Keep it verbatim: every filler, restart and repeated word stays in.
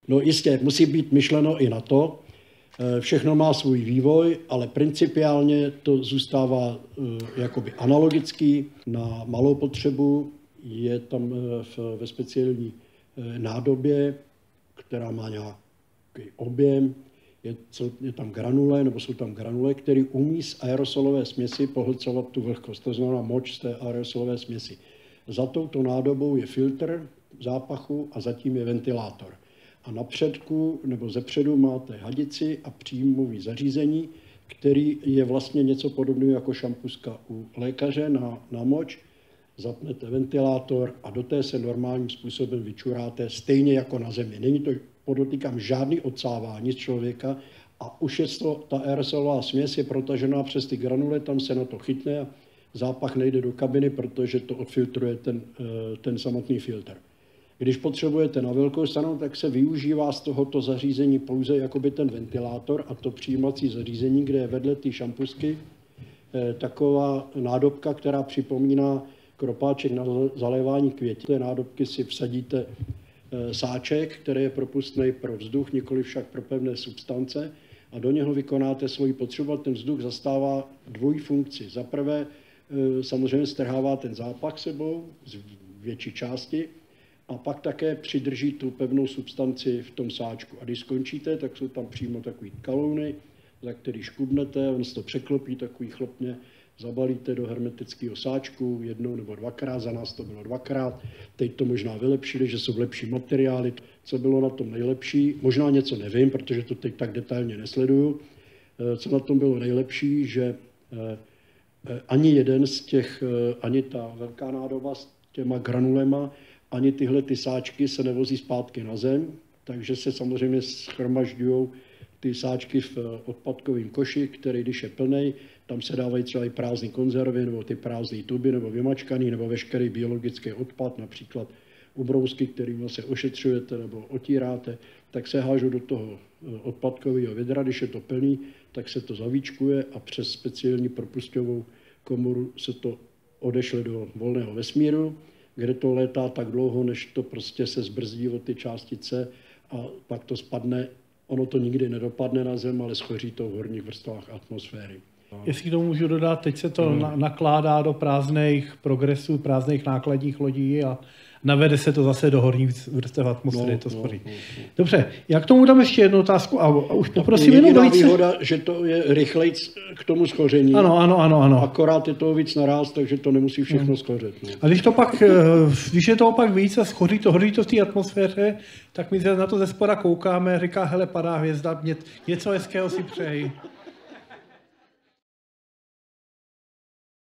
No jistě, musí být myšleno i na to. Všechno má svůj vývoj, ale principiálně to zůstává jakoby analogický na malou potřebu. Je tam v, ve speciální nádobě, která má nějaký objem, je, je tam granule, nebo jsou tam granule, které umí z aerosolové směsi pohlcovat tu vlhkost, to znamená moč z té aerosolové směsi. Za touto nádobou je filtr zápachu a zatím je ventilátor. A na předku nebo zepředu máte hadici a příjmový zařízení, který je vlastně něco podobného jako šampuska u lékaře na, na moč. Zapnete ventilátor a do té se normálním způsobem vyčuráte, stejně jako na zemi. Není to, podotýkám, žádný odsávání z člověka a už je to, ta aerosolová směs je protažená přes ty granule, tam se na to chytne a zápach nejde do kabiny, protože to odfiltruje ten, ten samotný filtr. Když potřebujete na velkou stranu, tak se využívá z tohoto zařízení pouze jakoby ten ventilátor a to přijímací zařízení, kde je vedle ty šampusky taková nádobka, která připomíná kropáček na zalévání květin. Té nádobky si vsadíte sáček, který je propustný pro vzduch, nikoli však pro pevné substance a do něho vykonáte svoji potřebu. Ten vzduch zastává dvojí funkci. Za prvé samozřejmě strhává ten zápach sebou z větší části, a pak také přidrží tu pevnou substanci v tom sáčku. A když skončíte, tak jsou tam přímo takový kalouny, za který škubnete, on se to překlopí takový chlopně, zabalíte do hermetického sáčku jednou nebo dvakrát, za nás to bylo dvakrát. Teď to možná vylepšili, že jsou lepší materiály. Co bylo na tom nejlepší? Možná něco nevím, protože to teď tak detailně nesleduju. Co na tom bylo nejlepší, že ani jeden z těch, ani ta velká nádoba s těma granulema, ani tyhle ty sáčky se nevozí zpátky na zem, takže se samozřejmě shromažďují ty sáčky v odpadkovém koši, který když je plný, tam se dávají třeba i prázdné konzervy, nebo ty prázdné tuby, nebo vymačkaný, nebo veškerý biologický odpad, například ubrousky, kterým se ošetřujete nebo otíráte, tak se hážou do toho odpadkového vidra, když je to plný, tak se to zavíčkuje a přes speciální propusťovou komoru se to odešle do volného vesmíru, kde to létá tak dlouho, než to prostě se zbrzdí o ty částice a pak to spadne. Ono to nikdy nedopadne na zem, ale schoří to v horních vrstvách atmosféry. Jestli k tomu můžu dodat, teď se to hmm. nakládá do prázdných progresů, prázdných nákladních lodí a navede se to zase do horních vrstev atmosféry, no, to schoří. No, no, no. Dobře, já k tomu dám ještě jednu otázku a, a už poprosím jenom velice... Jediná výhoda, že to je rychlejc k tomu schoření. Ano, ano, ano, ano. Akorát je toho víc naráz, takže to nemusí všechno no. schořet. No. A když to pak, když je toho pak víc a schoří to, hoří to v té atmosféře, tak my se na to ze spoda koukáme, říká, hele, padá hvězda, něco hezkého si přeji.